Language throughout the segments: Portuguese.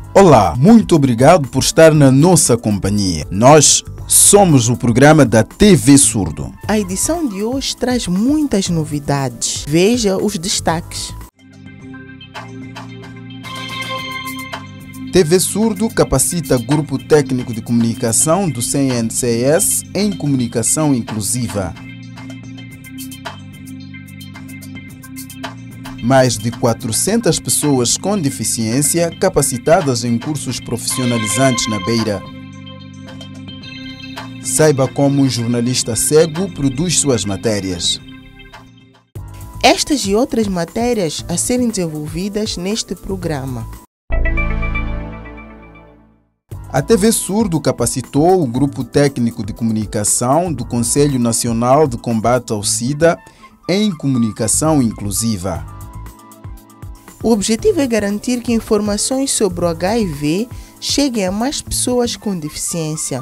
Olá, muito obrigado por estar na nossa companhia. Nós somos o programa da TV Surdo. A edição de hoje traz muitas novidades. Veja os destaques. TV Surdo capacita Grupo Técnico de Comunicação do CNCS em comunicação inclusiva. Mais de 400 pessoas com deficiência capacitadas em cursos profissionalizantes na Beira. Saiba como um jornalista cego produz suas matérias. Estas e outras matérias a serem desenvolvidas neste programa. A TV Surdo capacitou o Grupo Técnico de Comunicação do Conselho Nacional de Combate ao SIDA em comunicação inclusiva. O objetivo é garantir que informações sobre o HIV cheguem a mais pessoas com deficiência.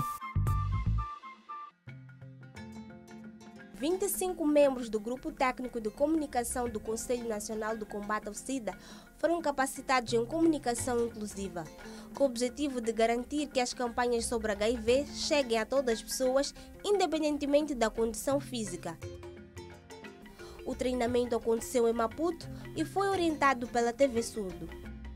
25 membros do Grupo Técnico de Comunicação do Conselho Nacional do Combate ao SIDA foram capacitados em comunicação inclusiva, com o objetivo de garantir que as campanhas sobre HIV cheguem a todas as pessoas, independentemente da condição física. O treinamento aconteceu em Maputo e foi orientado pela TV Surdo.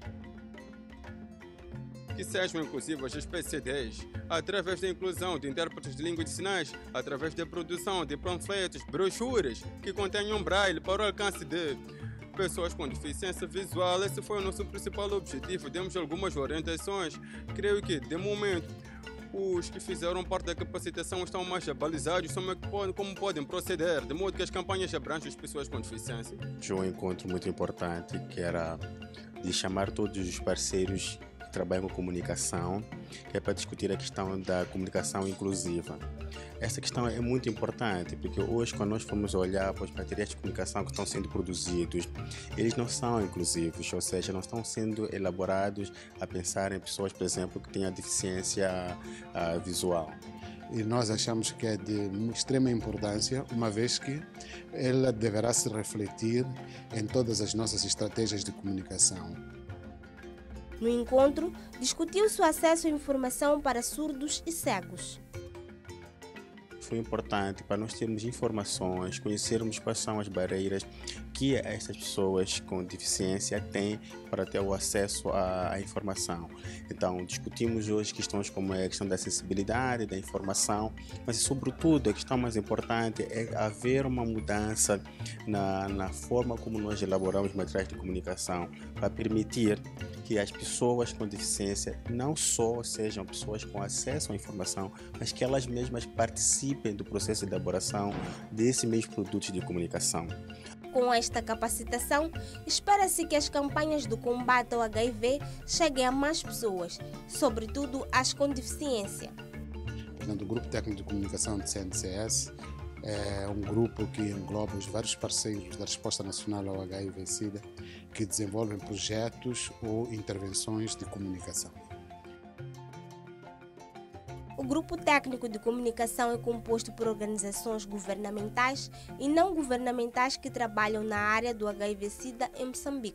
Que sejam inclusivas as PCDs, através da inclusão de intérpretes de língua de sinais, através da produção de panfletos, brochuras que contenham braille para o alcance de pessoas com deficiência visual. Esse foi o nosso principal objetivo. Demos algumas orientações. Creio que, de momento, os que fizeram parte da capacitação estão mais abalizados sobre como podem proceder, de modo que as campanhas abrangem as pessoas com deficiência. Um encontro muito importante que era de chamar todos os parceiros que trabalham com comunicação, que é para discutir a questão da comunicação inclusiva. Essa questão é muito importante, porque hoje, quando nós formos olhar para os materiais de comunicação que estão sendo produzidos, eles não são inclusivos, ou seja, não estão sendo elaborados a pensar em pessoas, por exemplo, que têm deficiência visual. E nós achamos que é de extrema importância, uma vez que ela deverá se refletir em todas as nossas estratégias de comunicação. No encontro, discutiu-se o acesso à informação para surdos e cegos. Foi importante para nós termos informações, conhecermos quais são as barreiras que essas pessoas com deficiência têm para ter o acesso à informação. Então, discutimos hoje questões como a questão da acessibilidade, da informação, mas, sobretudo, a questão mais importante é haver uma mudança na forma como nós elaboramos materiais de comunicação para permitir que as pessoas com deficiência não só sejam pessoas com acesso à informação, mas que elas mesmas participem do processo de elaboração desses mesmos produtos de comunicação. Com esta capacitação, espera-se que as campanhas do combate ao HIV cheguem a mais pessoas, sobretudo as com deficiência. Portanto, o Grupo Técnico de Comunicação do CNCS é um grupo que engloba os vários parceiros da Resposta Nacional ao HIV/SIDA que desenvolvem projetos ou intervenções de comunicação. O Grupo Técnico de Comunicação é composto por organizações governamentais e não governamentais que trabalham na área do HIV/SIDA em Moçambique.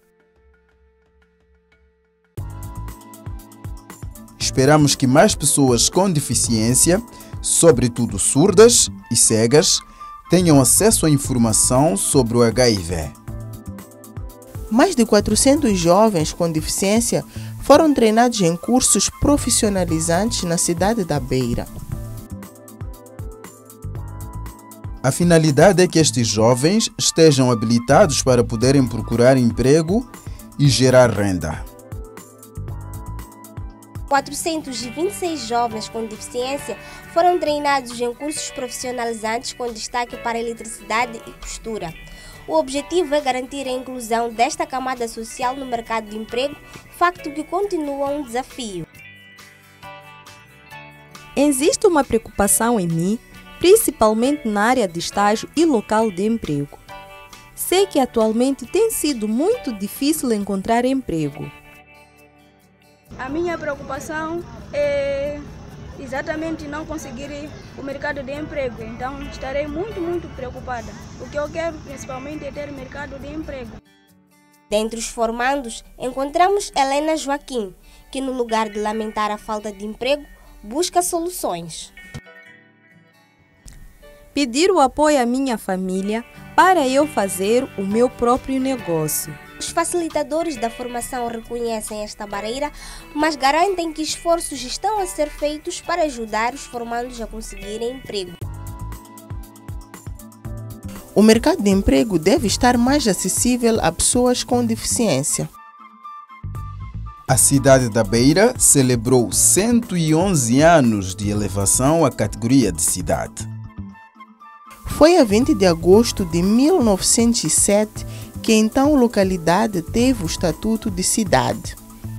Esperamos que mais pessoas com deficiência, sobretudo surdas e cegas, tenham acesso à informação sobre o HIV. Mais de 400 jovens com deficiência foram treinados em cursos profissionalizantes na cidade da Beira. A finalidade é que estes jovens estejam habilitados para poderem procurar emprego e gerar renda. 426 jovens com deficiência foram treinados em cursos profissionalizantes com destaque para eletricidade e costura. O objetivo é garantir a inclusão desta camada social no mercado de emprego, facto que continua um desafio. Existe uma preocupação em mim, principalmente na área de estágio e local de emprego. Sei que atualmente tem sido muito difícil encontrar emprego. A minha preocupação é exatamente não conseguir o mercado de emprego, então estarei muito preocupada. O que eu quero principalmente é ter mercado de emprego. Dentre os formandos, encontramos Helena Joaquim, que, no lugar de lamentar a falta de emprego, busca soluções. Pedir o apoio à minha família para eu fazer o meu próprio negócio. Os facilitadores da formação reconhecem esta barreira, mas garantem que esforços estão a ser feitos para ajudar os formandos a conseguirem emprego. O mercado de emprego deve estar mais acessível a pessoas com deficiência. A cidade da Beira celebrou 111 anos de elevação à categoria de cidade. Foi a 20 de agosto de 1907 que então a localidade teve o estatuto de cidade.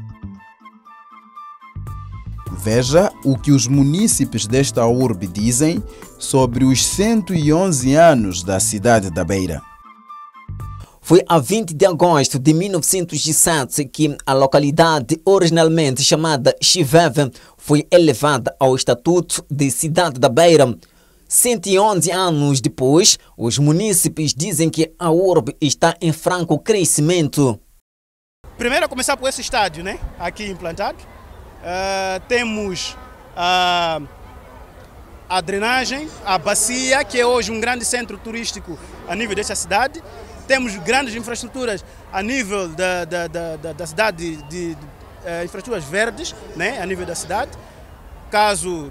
Veja o que os munícipes desta urbe dizem sobre os 111 anos da cidade da Beira. Foi a 20 de agosto de 1907 que a localidade, originalmente chamada Chiveve, foi elevada ao estatuto de cidade da Beira. 111 anos depois, os munícipes dizem que a urbe está em franco crescimento. Primeiro a começar por esse estádio, né? Aqui implantado. Temos a drenagem, a bacia, que é hoje um grande centro turístico a nível dessa cidade. Temos grandes infraestruturas a nível da cidade, de infraestruturas verdes, né? A nível da cidade. Caso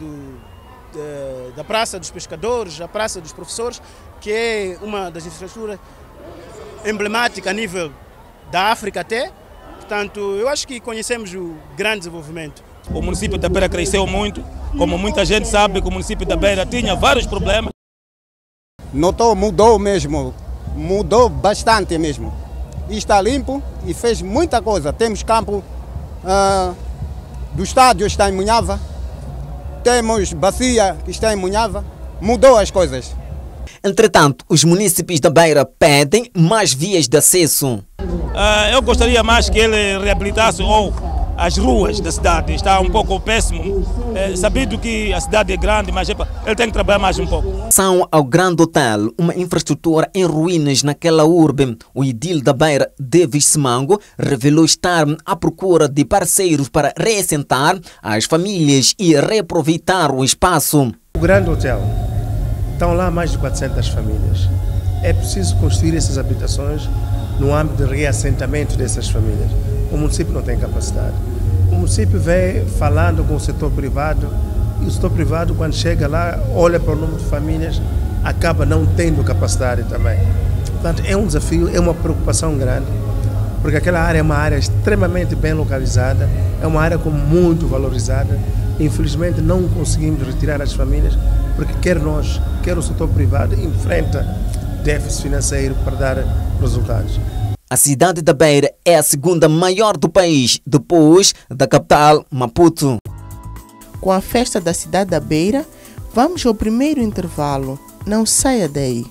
da Praça dos Pescadores, a Praça dos Professores, que é uma das infraestruturas emblemáticas a nível da África até. Portanto, eu acho que conhecemos o grande desenvolvimento. O município da Beira cresceu muito, como muita gente sabe que o município da Beira tinha vários problemas. Mudou mesmo, mudou bastante mesmo. E está limpo e fez muita coisa. Temos campo do estádio, está em Munhava. Temos bacia que está em Munhava, mudou as coisas. Entretanto, os munícipes da Beira pedem mais vias de acesso. Eu gostaria mais que ele reabilitasse as ruas da cidade. Está um pouco péssimo. Sabido que a cidade é grande, mas ele tem que trabalhar mais um pouco. São ao Grande Hotel, uma infraestrutura em ruínas naquela urbe. O edil da Beira, Davis Simango, revelou estar à procura de parceiros para reassentar as famílias e reaproveitar o espaço. O Grande Hotel, estão lá mais de 400 famílias. É preciso construir essas habitações no âmbito de reassentamento dessas famílias. O município não tem capacidade. O município vem falando com o setor privado e o setor privado, quando chega lá, olha para o número de famílias, acaba não tendo capacidade também. Portanto, é um desafio, é uma preocupação grande, porque aquela área é uma área extremamente bem localizada, é uma área muito valorizada. Infelizmente, não conseguimos retirar as famílias, porque quer nós, quer o setor privado, enfrenta déficit financeiro para dar resultados. A cidade da Beira é a segunda maior do país, depois da capital, Maputo. Com a festa da cidade da Beira, vamos ao primeiro intervalo. Não saia daí.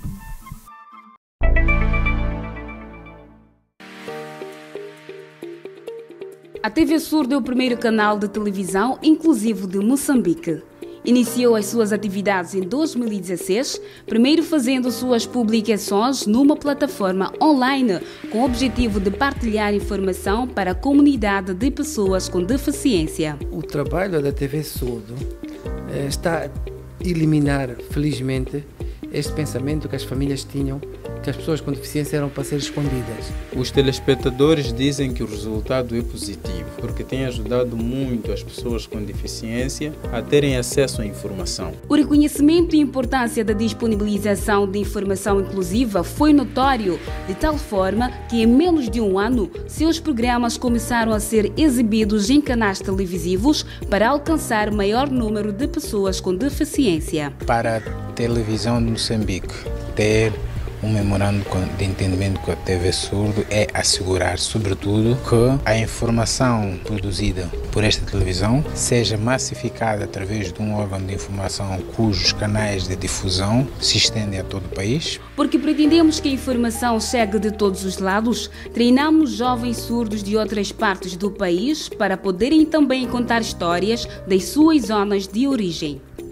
A TV Surdo é o primeiro canal de televisão inclusivo de Moçambique. Iniciou as suas atividades em 2016, primeiro fazendo suas publicações numa plataforma online com o objetivo de partilhar informação para a comunidade de pessoas com deficiência. O trabalho da TV Surdo está a eliminar, felizmente, este pensamento que as famílias tinham, que as pessoas com deficiência eram para ser escondidas. Os telespectadores dizem que o resultado é positivo, porque tem ajudado muito as pessoas com deficiência a terem acesso à informação. O reconhecimento e importância da disponibilização de informação inclusiva foi notório, de tal forma que em menos de um ano, seus programas começaram a ser exibidos em canais televisivos para alcançar maior número de pessoas com deficiência. Para a televisão de Moçambique ter um memorando de entendimento com a TV Surdo é assegurar, sobretudo, que a informação produzida por esta televisão seja massificada através de um órgão de informação cujos canais de difusão se estendem a todo o país. Porque pretendemos que a informação chegue de todos os lados, treinamos jovens surdos de outras partes do país para poderem também contar histórias das suas zonas de origem.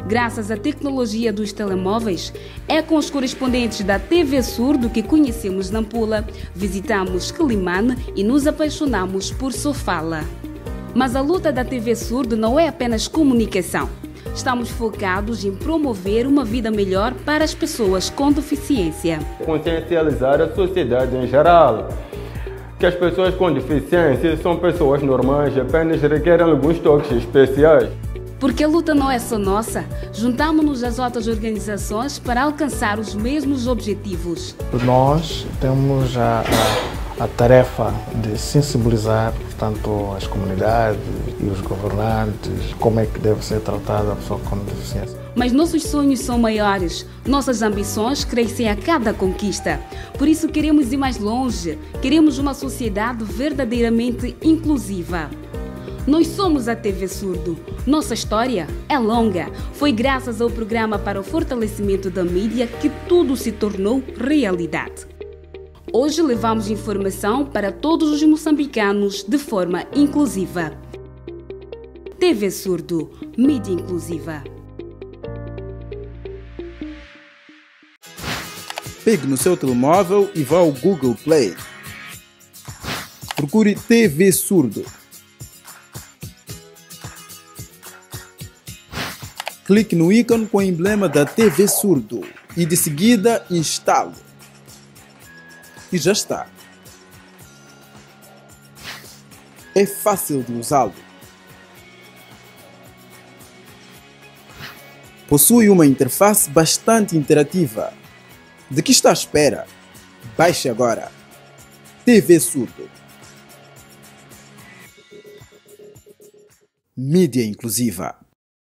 graças à tecnologia dos telemóveis, é com os correspondentes da TV Surdo que conhecemos Nampula, visitamos Quelimane e nos apaixonamos por Sofala. Mas a luta da TV Surdo não é apenas comunicação. Estamos focados em promover uma vida melhor para as pessoas com deficiência. Consciencializar a sociedade em geral, que as pessoas com deficiência são pessoas normais, apenas requerem alguns toques especiais. Porque a luta não é só nossa, juntamos-nos às outras organizações para alcançar os mesmos objetivos. Nós temos a tarefa de sensibilizar, portanto, as comunidades e os governantes, como é que deve ser tratada a pessoa com deficiência. Mas nossos sonhos são maiores, nossas ambições crescem a cada conquista. Por isso queremos ir mais longe, queremos uma sociedade verdadeiramente inclusiva. Nós somos a TV Surdo. Nossa história é longa. Foi graças ao programa para o fortalecimento da mídia que tudo se tornou realidade. Hoje levamos informação para todos os moçambicanos de forma inclusiva. TV Surdo, mídia inclusiva. Pegue no seu telemóvel e vá ao Google Play. Procure TV Surdo. Clique no ícone com o emblema da TV Surdo e de seguida instale. E já está. É fácil de usá-lo. Possui uma interface bastante interativa. De que está à espera? Baixe agora. TV Surdo. Mídia inclusiva.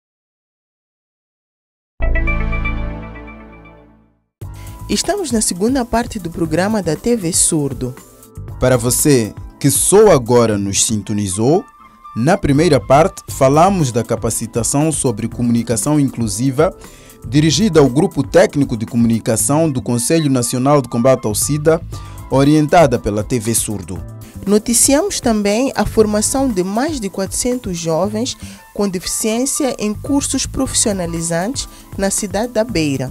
Estamos na segunda parte do programa da TV Surdo. Para você que só agora nos sintonizou, na primeira parte falamos da capacitação sobre comunicação inclusiva dirigida ao Grupo Técnico de Comunicação do Conselho Nacional de Combate ao SIDA, orientada pela TV Surdo. Noticiamos também a formação de mais de 400 jovens com deficiência em cursos profissionalizantes na cidade da Beira.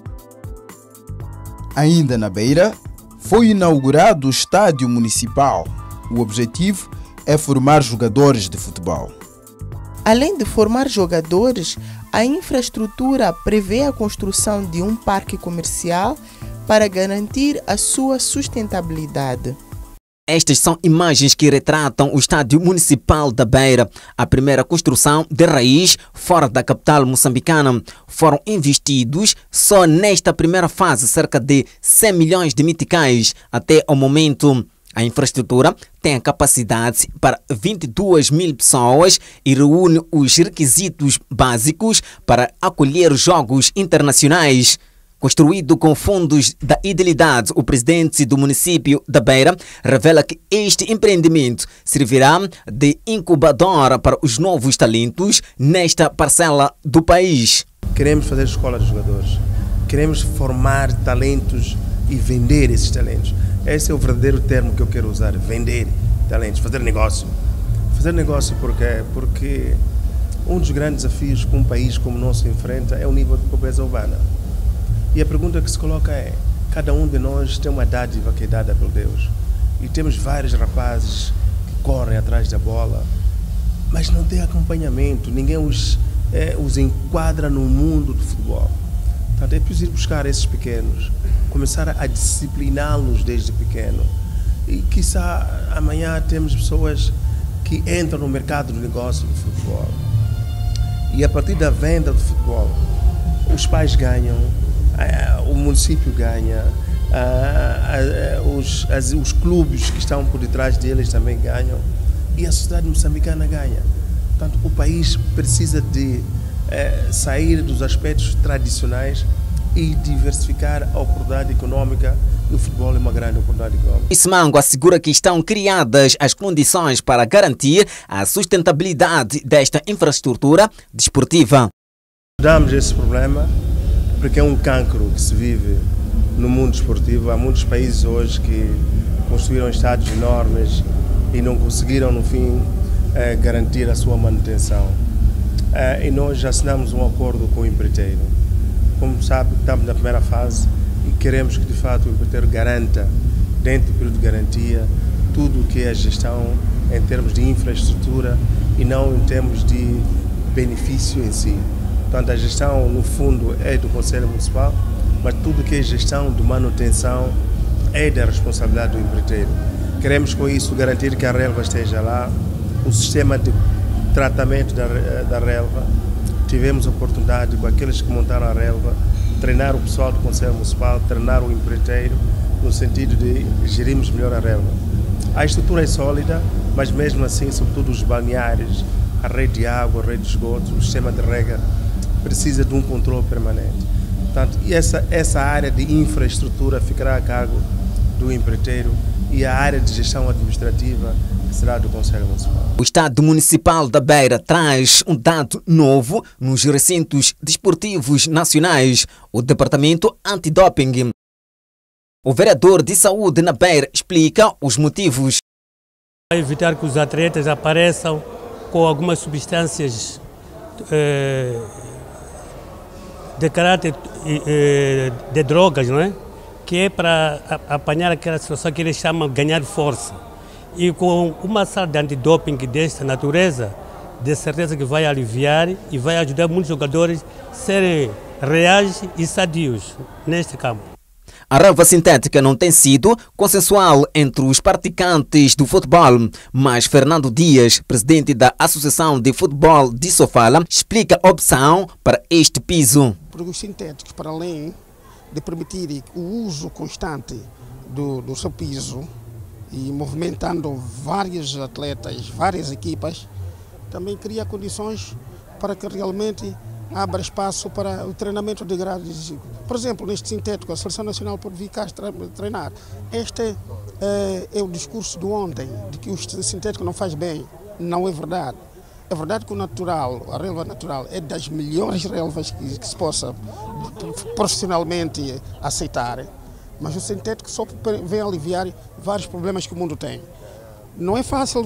Ainda na Beira, foi inaugurado o estádio municipal. O objetivo é formar jogadores de futebol. Além de formar jogadores, a infraestrutura prevê a construção de um parque comercial para garantir a sua sustentabilidade. Estas são imagens que retratam o estádio municipal da Beira. A primeira construção de raiz fora da capital moçambicana. Foram investidos só nesta primeira fase cerca de 100 milhões de meticais. Até o momento, a infraestrutura tem a capacidade para 22 mil pessoas e reúne os requisitos básicos para acolher jogos internacionais. Construído com fundos da Idilidade, o presidente do município da Beira revela que este empreendimento servirá de incubadora para os novos talentos nesta parcela do país. Queremos fazer escola de jogadores, queremos formar talentos e vender esses talentos. Esse é o verdadeiro termo que eu quero usar, vender talentos, fazer negócio. Fazer negócio porque um dos grandes desafios que um país como o nosso enfrenta é o nível de pobreza urbana. E a pergunta que se coloca é, cada um de nós tem uma dádiva que é dada por Deus. E temos vários rapazes que correm atrás da bola, mas não tem acompanhamento, ninguém os enquadra no mundo do futebol. Portanto, é preciso buscar esses pequenos, começar a discipliná-los desde pequeno. E, quiçá, amanhã temos pessoas que entram no mercado do negócio do futebol. E a partir da venda do futebol, os pais ganham, o município ganha, os clubes que estão por detrás deles também ganham e a sociedade moçambicana ganha. Portanto, o país precisa de sair dos aspectos tradicionais e diversificar a oportunidade econômica. E o futebol é uma grande oportunidade econômica. Ismango assegura que estão criadas as condições para garantir a sustentabilidade desta infraestrutura desportiva. Estudamos esse problema porque é um cancro que se vive no mundo esportivo. Há muitos países hoje que construíram estádios enormes e não conseguiram, no fim, garantir a sua manutenção. e nós já assinamos um acordo com o empreiteiro. Como sabe, estamos na primeira fase e queremos que de fato o empreiteiro garanta, dentro do período de garantia, tudo o que é a gestão em termos de infraestrutura e não em termos de benefício em si. Portanto, a gestão, no fundo, é do Conselho Municipal, mas tudo que é gestão de manutenção é da responsabilidade do empreiteiro. Queremos, com isso, garantir que a relva esteja lá, o sistema de tratamento da relva. Tivemos a oportunidade, com aqueles que montaram a relva, treinar o pessoal do Conselho Municipal, treinar o empreiteiro, no sentido de gerirmos melhor a relva. A estrutura é sólida, mas mesmo assim, sobretudo os balneários, a rede de água, a rede de esgoto, o sistema de rega, precisa de um controle permanente. Portanto, essa área de infraestrutura ficará a cargo do empreiteiro e a área de gestão administrativa será do Conselho Municipal. O Estado Municipal da Beira traz um dado novo nos recintos desportivos nacionais, o Departamento Antidoping. O vereador de saúde na Beira explica os motivos. Para evitar que os atletas apareçam com algumas substâncias de caráter de drogas, não é? Que é para apanhar aquela situação que eles chamam de ganhar força. E com uma sala de antidoping desta natureza, de certeza que vai aliviar e vai ajudar muitos jogadores a serem reais e sadios neste campo. A relva sintética não tem sido consensual entre os praticantes do futebol, mas Fernando Dias, presidente da Associação de Futebol de Sofala, explica a opção para este piso. Porque os sintéticos, para além de permitirem o uso constante do seu piso e movimentando vários atletas, várias equipas, também cria condições para que realmente abra espaço para o treinamento de grades. Por exemplo, neste sintético, a Seleção Nacional pode vir cá treinar. Este é o discurso de ontem, de que o sintético não faz bem. Não é verdade. É verdade que o natural, a relva natural, é das melhores relvas que se possa profissionalmente aceitar, mas o sintético só vem aliviar vários problemas que o mundo tem. Não é fácil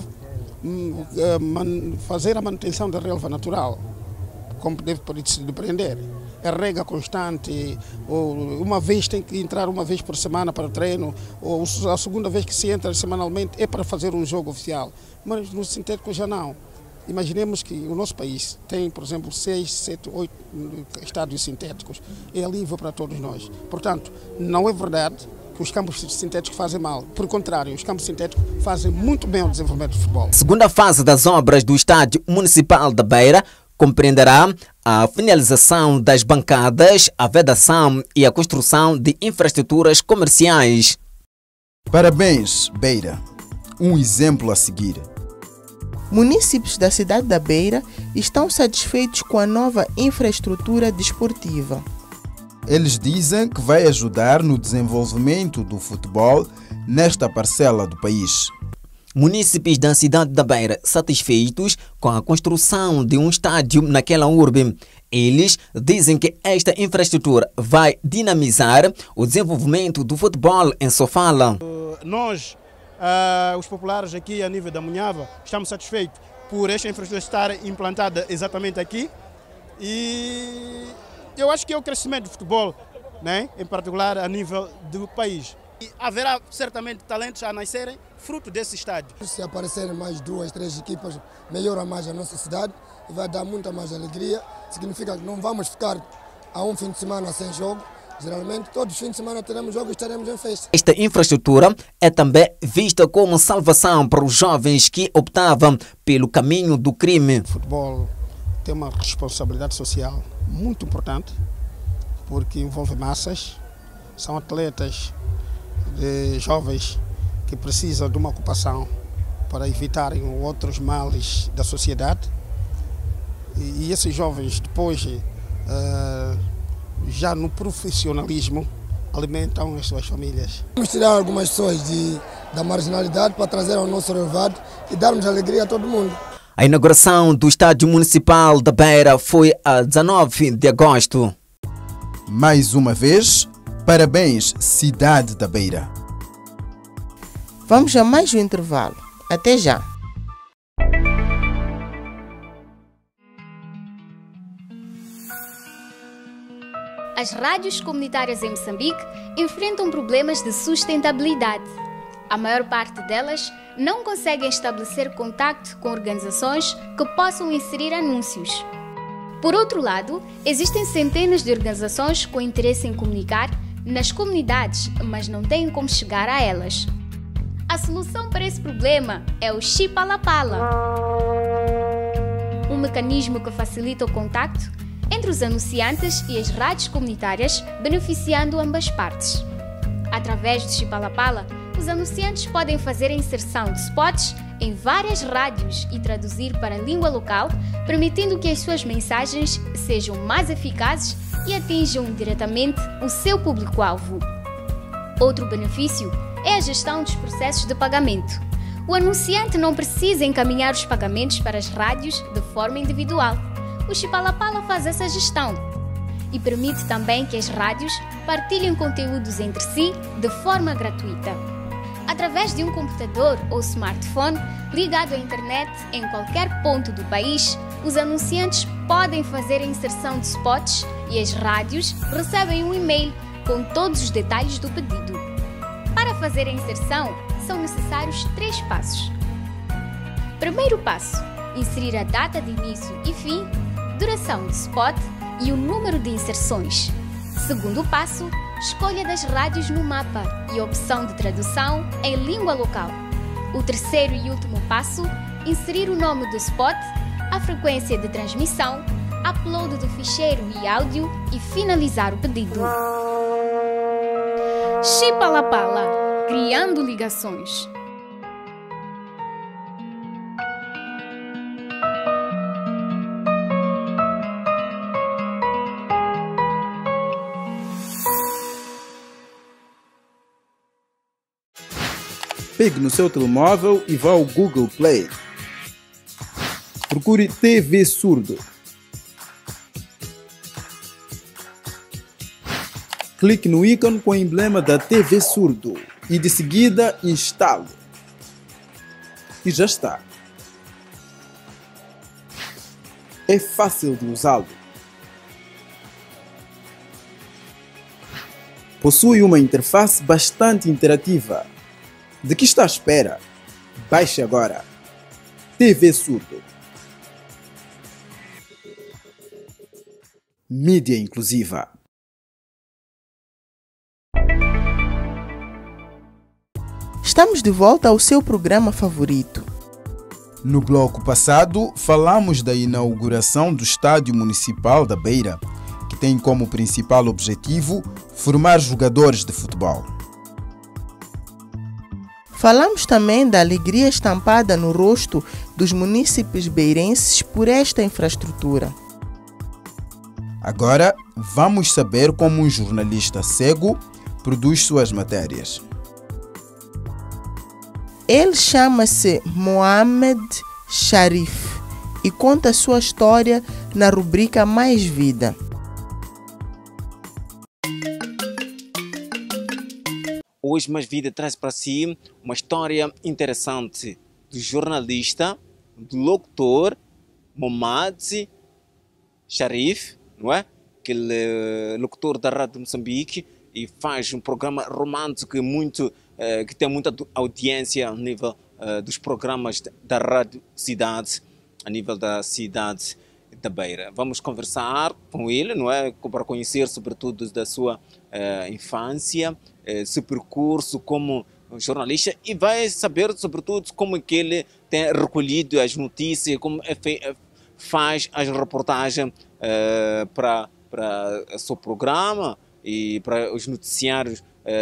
fazer a manutenção da relva natural, como deve se depreender. É rega constante, ou uma vez tem que entrar uma vez por semana para o treino, ou a segunda vez que se entra semanalmente é para fazer um jogo oficial. Mas no sintético já não. Imaginemos que o nosso país tem, por exemplo, 6, 7, 8 estádios sintéticos. É alívio para todos nós. Portanto, não é verdade que os campos sintéticos fazem mal. Por contrário, os campos sintéticos fazem muito bem ao desenvolvimento do futebol. Segunda fase das obras do Estádio Municipal da Beira compreenderá a finalização das bancadas, a vedação e a construção de infraestruturas comerciais. Parabéns, Beira. Um exemplo a seguir. Munícipes da cidade da Beira estão satisfeitos com a nova infraestrutura desportiva. Eles dizem que vai ajudar no desenvolvimento do futebol nesta parcela do país. Munícipes da cidade da Beira satisfeitos com a construção de um estádio naquela urbe. Eles dizem que esta infraestrutura vai dinamizar o desenvolvimento do futebol em Sofala. Nós, os populares aqui a nível da Munhava, estamos satisfeitos por esta infraestrutura estar implantada exatamente aqui. E eu acho que é o crescimento do futebol, né? Em particular a nível do país. E haverá certamente talentos a nascerem fruto desse estádio. Se aparecerem mais 2, 3 equipas, melhora mais a nossa cidade e vai dar muita mais alegria. Significa que não vamos ficar a um fim de semana sem jogo. Geralmente, todos os fins de semana teremos jogo e estaremos em festa. Esta infraestrutura é também vista como salvação para os jovens que optavam pelo caminho do crime. O futebol tem uma responsabilidade social muito importante, porque envolve massas, são atletas de jovens que precisam de uma ocupação para evitarem outros males da sociedade. E esses jovens, depois, já no profissionalismo, alimentam as suas famílias. Vamos tirar algumas pessoas da marginalidade para trazer ao nosso relvado e darmos alegria a todo mundo. A inauguração do Estádio Municipal da Beira foi a 19 de agosto. Mais uma vez, parabéns, cidade da Beira. Vamos a mais um intervalo. Até já. As rádios comunitárias em Moçambique enfrentam problemas de sustentabilidade. A maior parte delas não conseguem estabelecer contacto com organizações que possam inserir anúncios. Por outro lado, existem centenas de organizações com interesse em comunicar nas comunidades, mas não têm como chegar a elas. A solução para esse problema é o Chipalapala, um mecanismo que facilita o contacto entre os anunciantes e as rádios comunitárias, beneficiando ambas partes. Através do Chipalapala, os anunciantes podem fazer a inserção de spots em várias rádios e traduzir para a língua local, permitindo que as suas mensagens sejam mais eficazes e atinjam diretamente o seu público-alvo. Outro benefício é a gestão dos processos de pagamento. O anunciante não precisa encaminhar os pagamentos para as rádios de forma individual. O Chipalapala faz essa gestão e permite também que as rádios partilhem conteúdos entre si de forma gratuita. Através de um computador ou smartphone ligado à internet em qualquer ponto do país, os anunciantes podem fazer a inserção de spots e as rádios recebem um e-mail com todos os detalhes do pedido. Para fazer a inserção, são necessários 3 passos. Primeiro passo: inserir a data de início e fim, duração de spot e o número de inserções. Segundo passo: escolha das rádios no mapa e opção de tradução em língua local. O terceiro e último passo: inserir o nome do spot, a frequência de transmissão, upload do ficheiro e áudio e finalizar o pedido. Chipalapala, criando ligações. Pegue no seu telemóvel e vá ao Google Play. Procure TV Surdo. Clique no ícone com o emblema da TV Surdo e de seguida instale. E já está. É fácil de usá-lo. Possui uma interface bastante interativa. De que está à espera? Baixe agora. TV Surdo. Mídia inclusiva. Estamos de volta ao seu programa favorito. No bloco passado, falamos da inauguração do Estádio Municipal da Beira, que tem como principal objetivo formar jogadores de futebol. Falamos também da alegria estampada no rosto dos munícipes beirenses por esta infraestrutura. Agora, vamos saber como um jornalista cego produz suas matérias. Ele chama-se Mohamed Sharif e conta a sua história na rubrica Mais Vida. Hoje Mais Vida traz para si uma história interessante do jornalista, do locutor Mohamed Sharif, não é? Aquele locutor da Rádio de Moçambique e faz um programa romântico que tem muita audiência a nível dos programas da Rádio Cidade, a nível da cidade da Beira. Vamos conversar com ele, não é? Para conhecer sobretudo da sua infância, seu percurso como jornalista e vai saber sobretudo como é que ele tem recolhido as notícias, como faz as reportagens para o seu programa e para os noticiários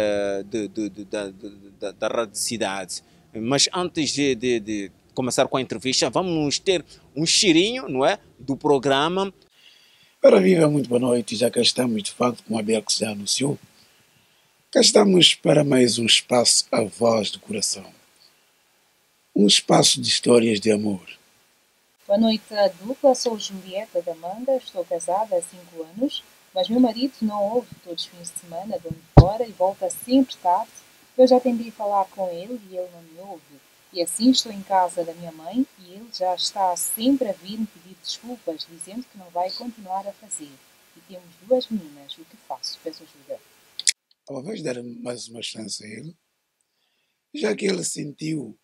da Rádio Cidade. Mas antes de começar com a entrevista, vamos ter um cheirinho, não é, do programa. Ora viva, muito boa noite, já cá estamos de facto, como a Bianca já anunciou. Cá estamos para mais um espaço A Voz do Coração. Um espaço de histórias de amor. Boa noite a dupla, sou Julieta da Manga, estou casada há 5 anos, mas meu marido não ouve todos os fins de semana, de onde fora, e volta sempre tarde. Eu já tentei falar com ele e ele não me ouve. E assim estou em casa da minha mãe e ele já está sempre a vir me pedir desculpas, dizendo que não vai continuar a fazer. E temos 2 meninas. O que faço? Peço ajuda. Talvez dar mais uma chance a ele, já que ele sentiu,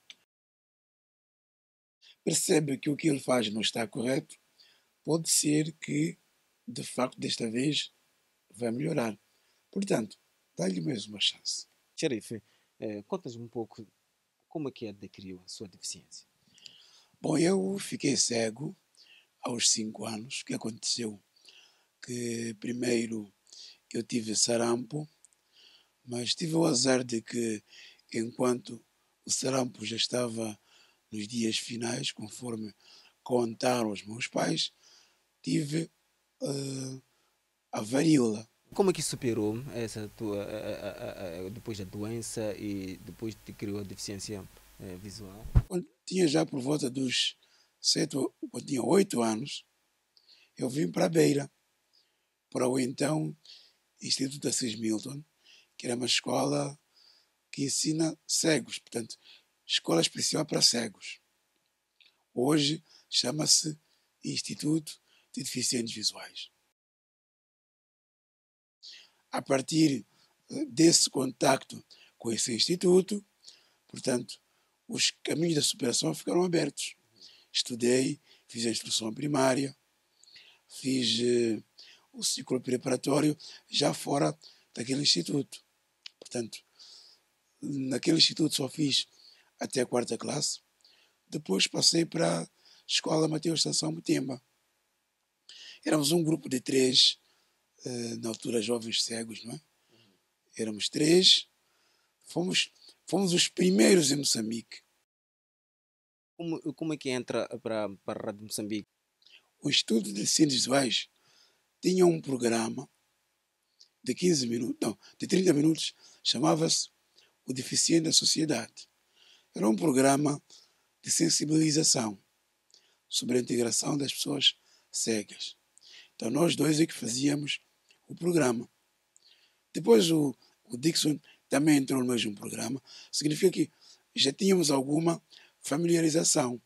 percebe que o que ele faz não está correto, pode ser que, de facto, desta vez vai melhorar. Portanto, dá-lhe mais uma chance. Xerife, contas um pouco como é que adquiriu a sua deficiência. Bom, eu fiquei cego aos 5 anos. O que aconteceu? Que primeiro eu tive sarampo, mas tive o azar de que, enquanto o sarampo já estava nos dias finais, conforme contaram os meus pais, tive a varíola. Como é que superou essa tua, depois da doença e depois de criou a deficiência visual? Quando tinha já por volta dos 7, quando tinha 8 anos, eu vim para a Beira, para o então Instituto Assis Milton, que era uma escola que ensina cegos, portanto, escola especial para cegos. Hoje chama-se Instituto de Deficientes Visuais. A partir desse contacto com esse instituto, portanto, os caminhos da superação ficaram abertos. Estudei, fiz a instrução primária, fiz o ciclo preparatório já fora daquele instituto. Portanto, naquele instituto só fiz até a 4ª classe. Depois passei para a Escola Mateus Sansão Mutemba. Éramos um grupo de 3, na altura jovens cegos, não é? Éramos 3, fomos os primeiros em Moçambique. Como é que entra para a Rádio Moçambique? O Instituto de Deficientes Visuais tinha um programa de 30 minutos, chamava-se O Deficiente da Sociedade. Era um programa de sensibilização sobre a integração das pessoas cegas. Então nós 2 é que fazíamos o programa. Depois o Dixon também entrou no mesmo programa. Significa que já tínhamos alguma familiarização.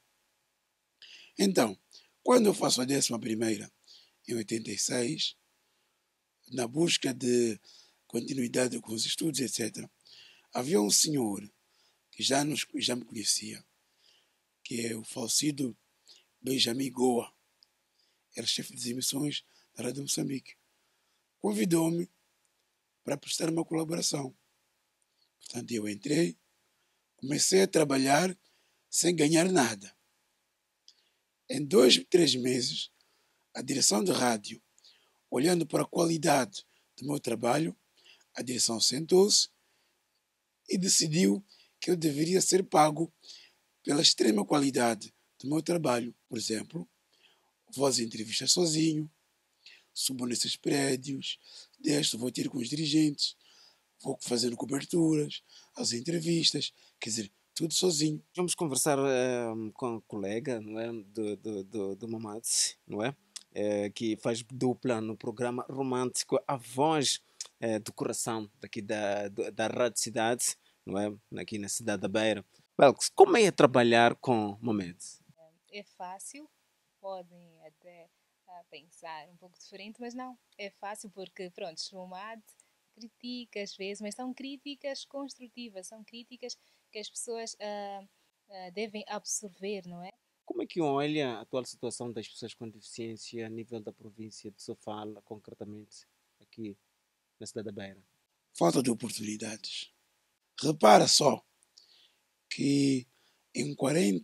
Então, quando eu faço a 11ª, em 86, na busca de continuidade com os estudos, etc., havia um senhor que já me conhecia, que é o falecido Benjamin Goa, era chefe das emissões da Rádio Moçambique. Convidou-me para prestar uma colaboração. Portanto, eu entrei, comecei a trabalhar sem ganhar nada. Em 2, 3 meses, a direção de rádio, olhando para a qualidade do meu trabalho, a direção sentou-se e decidiu que eu deveria ser pago pela extrema qualidade do meu trabalho. Por exemplo, vou às entrevistas sozinho, subo nesses prédios, desço, vou ter com os dirigentes, vou fazendo coberturas, as entrevistas, quer dizer, tudo sozinho. Vamos conversar com a colega, não é, do Mamadzi, não é? Que faz dupla no programa romântico A Voz do Coração, daqui da Rádio Cidade, não é? Aqui na cidade da Beira. Belks, como é trabalhar com Mohamed? É fácil, podem até pensar um pouco diferente, mas não, é fácil porque, pronto, o Mohamed critica às vezes, mas são críticas construtivas, são críticas que as pessoas devem absorver, não é? Como é que olha a atual situação das pessoas com deficiência a nível da província de Sofala, concretamente aqui na cidade da Beira? Falta de oportunidades. Repara só que em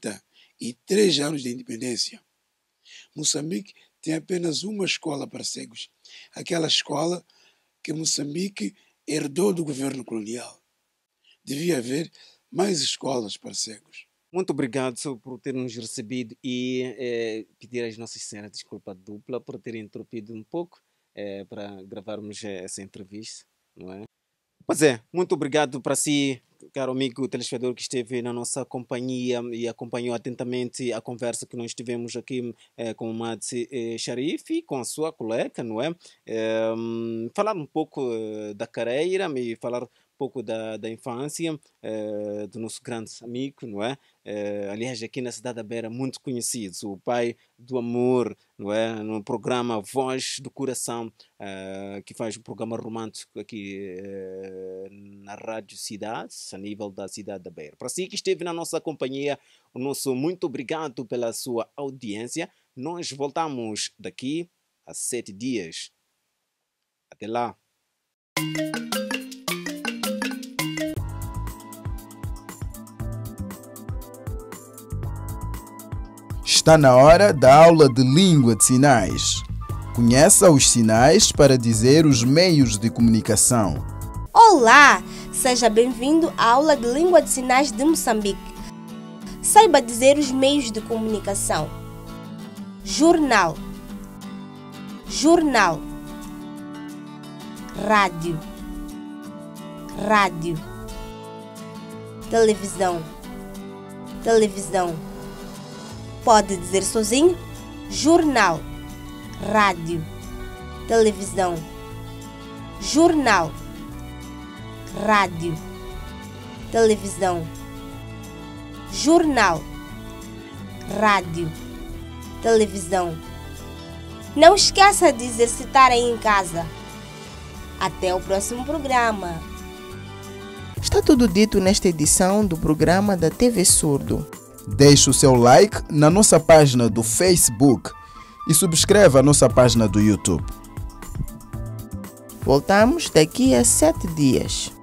43 anos de independência, Moçambique tem apenas uma escola para cegos. Aquela escola que Moçambique herdou do governo colonial. Devia haver mais escolas para cegos. Muito obrigado por ter nos recebido e pedir às nossas senhoras desculpa dupla por ter interrompido um pouco para gravarmos essa entrevista, não é? Pois é, muito obrigado para si, caro amigo telespectador que esteve na nossa companhia e acompanhou atentamente a conversa que nós tivemos aqui com o Mamadzi Sharif e com a sua colega, não é? Falar um pouco da carreira e falar um pouco da infância do nosso grande amigo, não é? Aliás, aqui na cidade da Beira, muito conhecido, o pai do amor, não é? No programa Voz do Coração, que faz um programa romântico aqui na Rádio Cidade, a nível da cidade da Beira. Para si que esteve na nossa companhia, o nosso muito obrigado pela sua audiência. Nós voltamos daqui a 7 dias. Até lá. Está na hora da aula de língua de sinais. Conheça os sinais para dizer os meios de comunicação. Olá! Seja bem-vindo à aula de língua de sinais de Moçambique. Saiba dizer os meios de comunicação. Jornal. Jornal. Rádio. Rádio. Televisão. Televisão. Pode dizer sozinho? Jornal. Rádio. Televisão. Jornal. Rádio. Televisão. Jornal. Rádio. Televisão. Não esqueça de exercitar aí em casa. Até o próximo programa. Está tudo dito nesta edição do programa da TV Surdo. Deixe o seu like na nossa página do Facebook e subscreva a nossa página do YouTube. Voltamos daqui a 7 dias.